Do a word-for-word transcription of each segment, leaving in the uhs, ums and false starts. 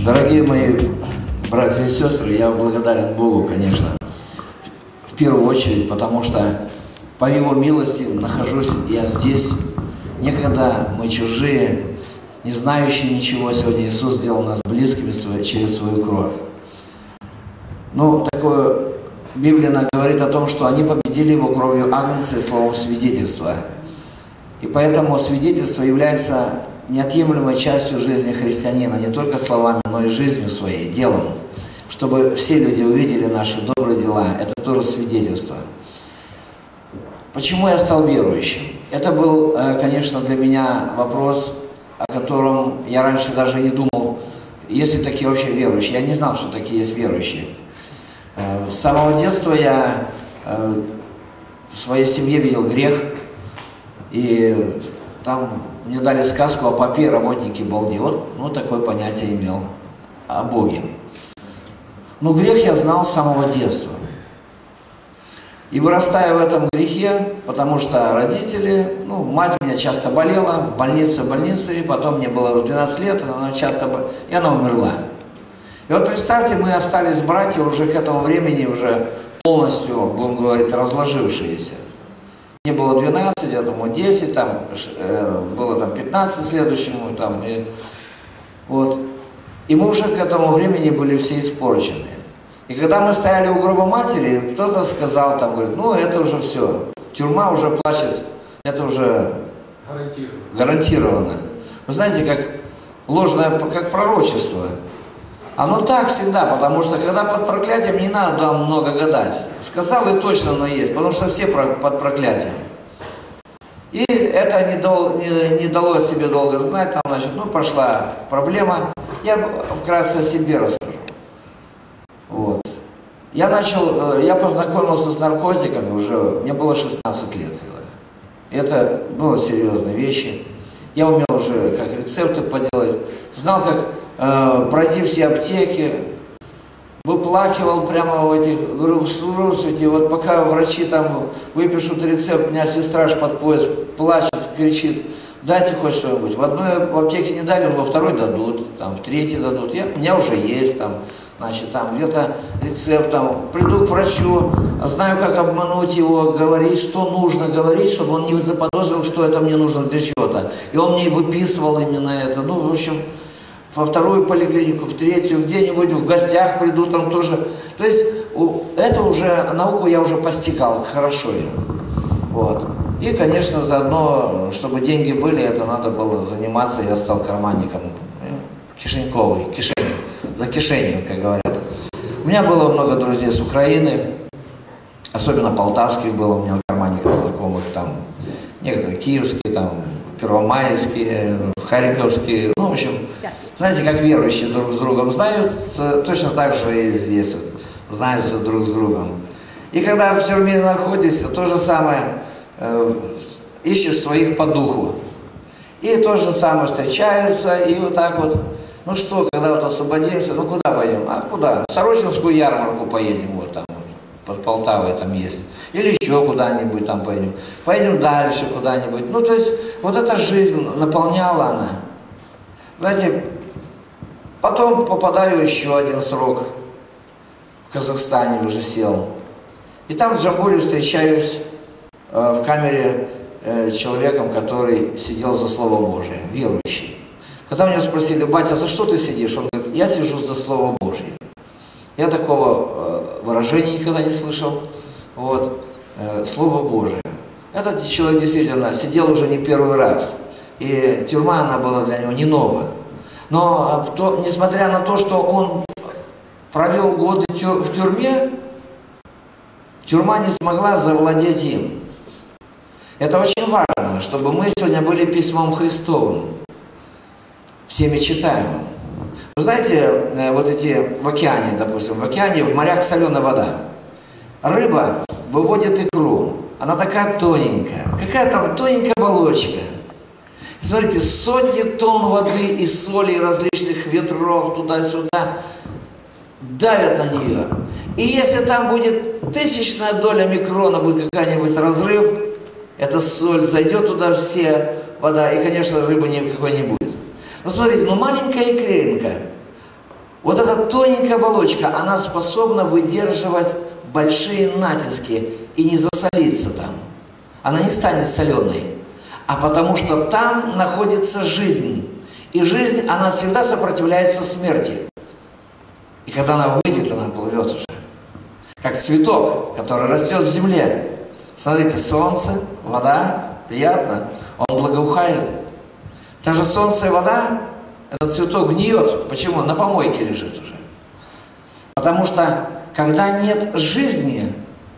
Дорогие мои братья и сестры, я благодарен Богу, конечно, в первую очередь, потому что по Его милости нахожусь я здесь. Некогда мы чужие, не знающие ничего, сегодня Иисус сделал нас близкими через свою кровь. Ну, такое Библия говорит о том, что они победили Его кровью агнца и словом свидетельства. И поэтому свидетельство является неотъемлемой частью жизни христианина, не только словами, но и жизнью своей, делом. Чтобы все люди увидели наши добрые дела, это тоже свидетельство. Почему я стал верующим? Это был, конечно, для меня вопрос, о котором я раньше даже не думал, есть ли такие вообще верующие. Я не знал, что такие есть верующие. С самого детства я в своей семье видел грех, и там мне дали сказку о попе и работнике балде. Вот ну, такое понятие имел о Боге. Но грех я знал с самого детства. И вырастая в этом грехе, потому что родители, ну, мать у меня часто болела, больница, больница, и потом мне было двенадцать лет, она часто болела, и она умерла. И вот представьте, мы остались братья уже к этому времени, уже полностью, будем говорить, разложившиеся. Мне было двенадцать, я думаю, десять, там, э, было там пятнадцать следующему, там, и, вот. И мы уже к этому времени были все испорчены. И когда мы стояли у гроба матери, кто-то сказал, там, говорит, ну это уже все, тюрьма уже плачет, это уже гарантировано. гарантировано. Вы знаете, как ложное, как пророчество. Оно так всегда, потому что когда под проклятием, не надо там много гадать. Сказал и точно оно есть, потому что все под проклятием. И это не, дол, не, не дало себе долго знать, там, значит, ну пошла проблема. Я вкратце о себе расскажу. Вот. Я начал, я познакомился с наркотиками уже, мне было шестнадцать лет. Это были серьезные вещи. Я умел уже как рецепты поделать, знал, как э, пройти все аптеки, выплакивал прямо в этих, говорю, слушайте, вот пока врачи там выпишут рецепт, у меня сестра аж под пояс плачет, кричит, дайте хоть что-нибудь. В одной аптеке не дали, во второй дадут, там, в третьей дадут. Я, у меня уже есть там, значит, там где-то рецепт, там, приду к врачу, знаю, как обмануть его, говорить, что нужно говорить, чтобы он не заподозрил, что это мне нужно для чего-то. И он мне выписывал именно это. Ну, в общем, во вторую поликлинику, в третью, где-нибудь в гостях приду, там тоже. То есть, это уже, науку я уже постигал, хорошо ее. Вот. И, конечно, заодно, чтобы деньги были, это надо было заниматься, я стал карманником. Кишеньковый, кишень, за кишенью, как говорят. У меня было много друзей с Украины, особенно полтавских было у меня карманников знакомых, там, некоторые киевские, там, первомайские, харьковские, ну, в общем, знаете, как верующие друг с другом знаются, точно так же и здесь вот, знаются друг с другом. И когда в тюрьме находишься, то же самое, э, ищешь своих по духу. И то же самое встречаются, и вот так вот, ну что, когда вот освободимся, ну куда пойдем? А куда? В Сорочинскую ярмарку поедем, вот там, вот, под Полтавой там есть. Или еще куда-нибудь там пойдем. Поедем дальше куда-нибудь. Ну, то есть, вот эта жизнь наполняла она. Знаете, потом попадаю еще один срок. В Казахстане уже сел. И там в Джамбуле встречаюсь э, в камере э, с человеком, который сидел за Слово Божие, верующий. Когда у него спросили, батя, за что ты сидишь? Он говорит, я сижу за Слово Божье. Я такого э, выражения никогда не слышал. Вот, э, Слово Божие. Этот человек действительно сидел уже не первый раз. И тюрьма, она была для него не новая. Но то, несмотря на то, что он провел годы тюр, в тюрьме, тюрьма не смогла завладеть им. Это очень важно, чтобы мы сегодня были письмом Христовым. Всеми читаемым. Вы знаете, вот эти в океане, допустим, в океане, в морях соленая вода. Рыба выводит икру. Она такая тоненькая. Какая там тоненькая оболочка. И смотрите, сотни тонн воды и соли, и различных ветров туда-сюда давят на нее. И если там будет тысячная доля микрона, будет какой-нибудь разрыв, эта соль зайдет туда все, вода, и, конечно, рыбы никакой не будет. Но смотрите, ну маленькая икринка, Вот эта тоненькая оболочка, она способна выдерживать большие натиски и не засолиться там. Она не станет соленой, а потому что там находится жизнь. И жизнь, она всегда сопротивляется смерти. И когда она выйдет, она плывет уже. Как цветок, который растет в земле. Смотрите, солнце, вода, приятно, он благоухает. Даже солнце и вода, этот цветок гниет. Почему? На помойке лежит уже. Потому что, когда нет жизни,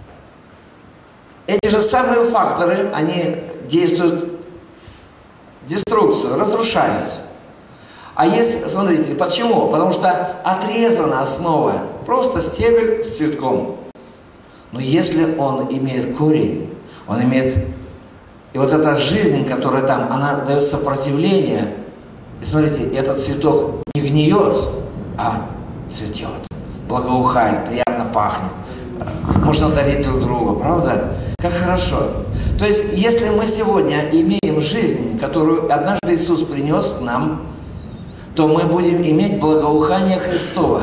эти же самые факторы, они действуют деструкцию, разрушают. А если, смотрите, почему? Потому что отрезана основа, просто стебель с цветком. Но если он имеет корень, он имеет... И вот эта жизнь, которая там, она дает сопротивление. И смотрите, этот цветок не гниет, а цветет, благоухает, приятно пахнет. Можно дарить друг другу, правда? Как хорошо. То есть, если мы сегодня имеем жизнь, которую однажды Иисус принес нам, то мы будем иметь благоухание Христово.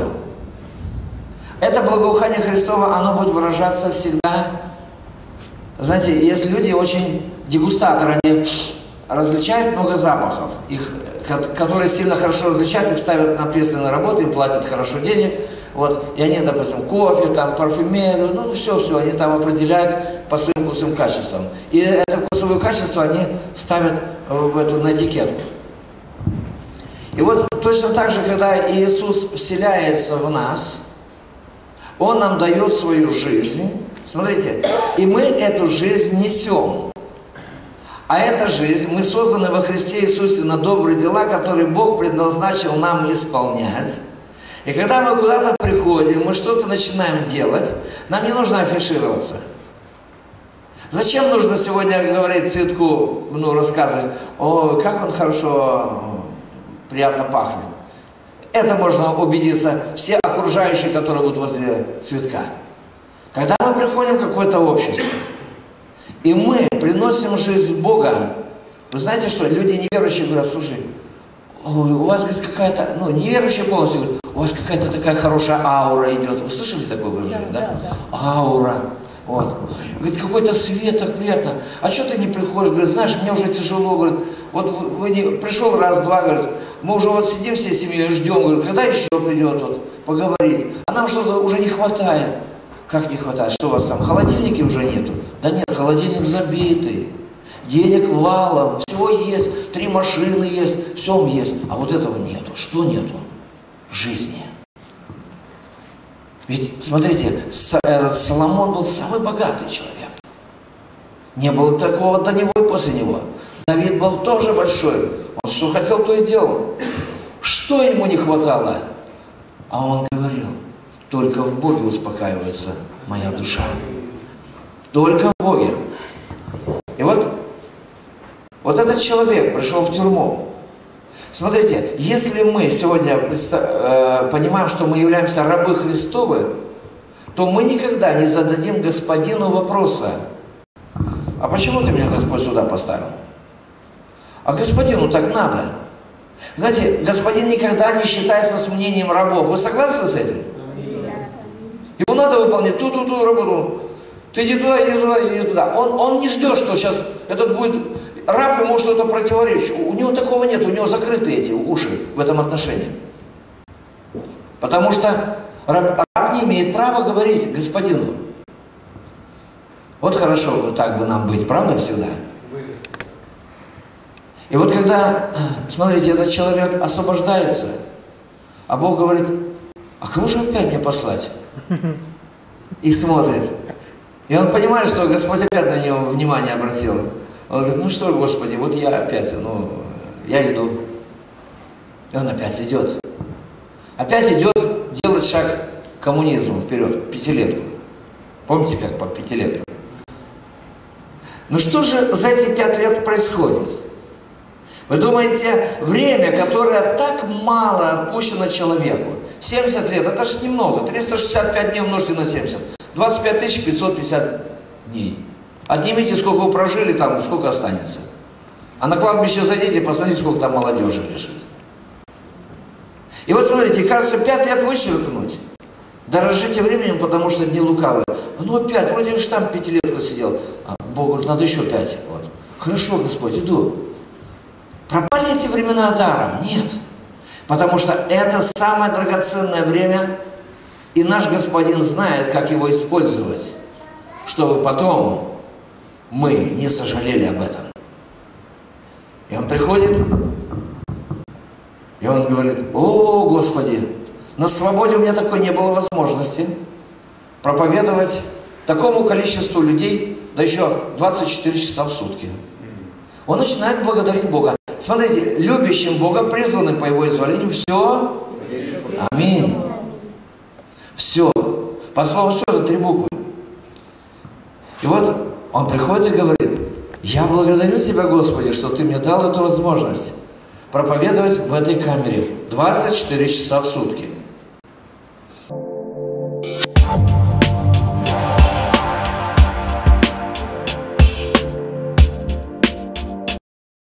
Это благоухание Христово, оно будет выражаться всегда. Знаете, есть люди очень дегустаторы, они различают много запахов, их, которые сильно хорошо различают, их ставят на ответственные работы, им платят хорошо денег. Вот, и они, допустим, кофе, там, парфюмерию, ну, все-все, они там определяют по своим вкусовым качествам. И это вкусовое качество они ставят в эту, на этикетку. И вот точно так же, когда Иисус вселяется в нас, Он нам дает свою жизнь, смотрите, и мы эту жизнь несем. А эта жизнь, мы созданы во Христе Иисусе на добрые дела, которые Бог предназначил нам исполнять. И когда мы куда-то приходим, мы что-то начинаем делать, нам не нужно афишироваться. Зачем нужно сегодня говорить цветку, ну, рассказывать, о, как он хорошо, приятно пахнет. Это можно убедиться все окружающие, которые будут возле цветка. Когда мы приходим в какое-то общество, и мы приносим жизнь Бога, вы знаете что, люди неверующие говорят, слушай, ой, у вас, говорит, какая-то, ну, неверующие полностью говорят, у вас какая-то такая хорошая аура идет. Вы слышали такое выражение, да? да? да, да. Аура. Вот. Говорит, какой-то свет, так приятно. А что ты не приходишь? Говорит, знаешь, мне уже тяжело. Говорит, вот вы, вы не... пришел раз-два, говорит, мы уже вот сидим всей семьей, ждем. Говорит, когда еще придет вот, поговорить? А нам что-то уже не хватает. Как не хватает? Что у вас там, холодильники уже нету? Да нет, холодильник забитый. Денег валом, всего есть, три машины есть, все есть. А вот этого нету. Что нету? Жизни. Ведь, смотрите, Соломон был самый богатый человек. Не было такого до него и после него. Давид был тоже большой. Он что хотел, то и делал. Что ему не хватало? А он говорил, только в Боге успокаивается моя душа. Только в Боге. И вот, вот этот человек пришел в тюрьму. Смотрите, если мы сегодня э, понимаем, что мы являемся рабы Христовы, то мы никогда не зададим Господину вопроса, а почему ты меня, Господь, сюда поставил? А Господину так надо. Знаете, Господин никогда не считается с мнением рабов. Вы согласны с этим? Ему надо выполнять ту-ту-ту работу. Ты иди туда, иди туда, иди туда. Он, он не ждет, что сейчас этот будет... Раб ему что-то противоречит. У него такого нет, у него закрыты эти уши в этом отношении. Потому что раб, раб не имеет права говорить господину. Вот хорошо так бы нам быть, правда, всегда? И вот когда, смотрите, этот человек освобождается, а Бог говорит, а кого же опять мне послать? И смотрит. И он понимает, что Господь опять на него внимание обратил. Он говорит, ну что, Господи, вот я опять, ну, я иду. И он опять идет. Опять идет делать шаг к коммунизму вперед, пятилетку. Помните, как по пятилеткам? Ну что же за эти пять лет происходит? Вы думаете, время, которое так мало отпущено человеку, семьдесят лет, это же немного, триста шестьдесят пять дней умножьте на семьдесят, двадцать пять тысяч пятьсот пятьдесят дней. Отнимите, сколько вы прожили, там сколько останется. А на кладбище зайдите, посмотрите, сколько там молодежи лежит. И вот смотрите, кажется, пять лет вычеркнуть. Дорожите временем, потому что дни лукавые. Ну опять, вроде же там пятилетку сидел. А Бог говорит, надо еще пять. Вот. Хорошо, Господь, иду. Пропали эти времена даром? Нет. Потому что это самое драгоценное время, и наш Господин знает, как его использовать, чтобы потом мы не сожалели об этом. И он приходит, и он говорит, о, Господи, на свободе у меня такой не было возможности проповедовать такому количеству людей, да еще двадцать четыре часа в сутки. Он начинает благодарить Бога. Смотрите, любящим Бога, призванным по Его изволению, все. Аминь. Все. По слову все, это три буквы. И вот он приходит и говорит, я благодарю Тебя, Господи, что Ты мне дал эту возможность проповедовать в этой камере двадцать четыре часа в сутки.